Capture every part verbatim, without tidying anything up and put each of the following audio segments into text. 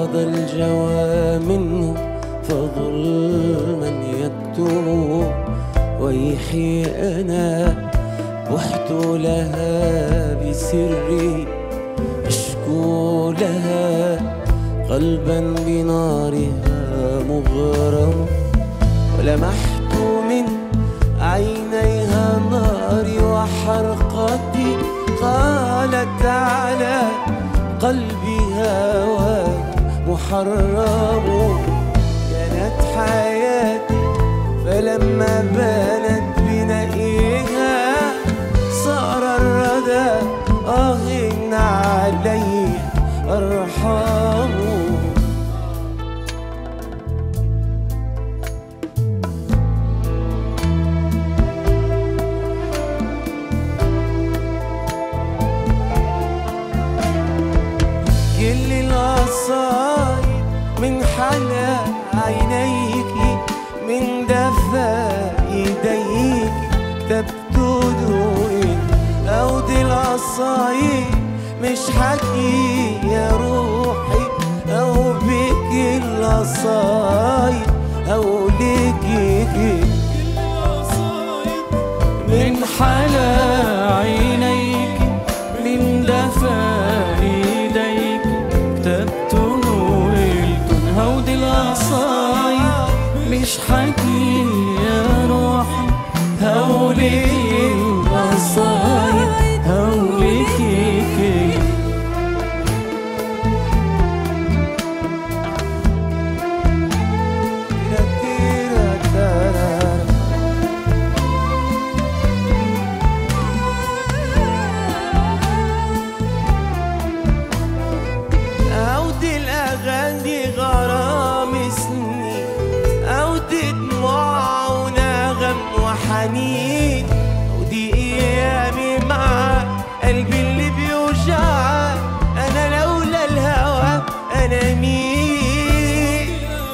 فاض الجوى منه فظلما يكتم. ويحي أنا بحت لها بسري أشكو لها قلبا بنارها مغرم. ولمحت من عينيها ناري وحرقتي قالت على قلبي هوى محرم. كانت حياتي فلما بانت بنائها صار الردى آه علي أرحم. كل القصايد من حلا عينيك من دفا ايديك كتبت دموعي. او دي القصايد مش حكي يا روحي او بك القصايد او ليكي. من حلا عينيك من دفا ايديك كتبت وقلت هودي القصايد مش حكي يا روحي هوليك القصايد هوليكي. أودي الأغاني غرام سنين أودي دموع ونغم وحنين أودي أيامي مع قلبي اللي بيوجع. أنا لولا الهوى أنا مين؟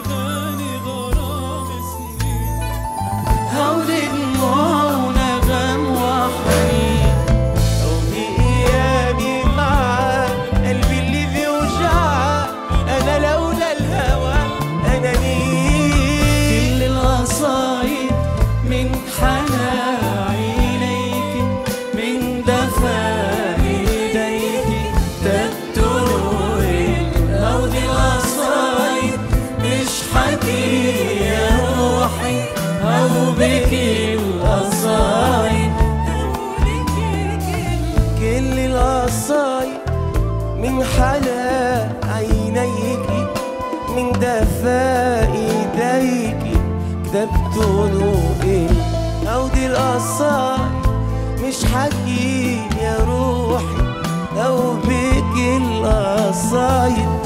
هودي دموع ونغم وحنين أودي أيامي مع قلبي اللي بيوجع. أنا لولا الهوى أنا مين؟ كل القصايد من حلا عينيك من دفا ايديك كتبت وقلت هودي القصايد مش حكي يا روحي او بكي القصايد. كل القصايد من حلا عينيك من دفا ايديك كتبت وقلت أودي القصايد مش حكي يا روحي أو بك القصايد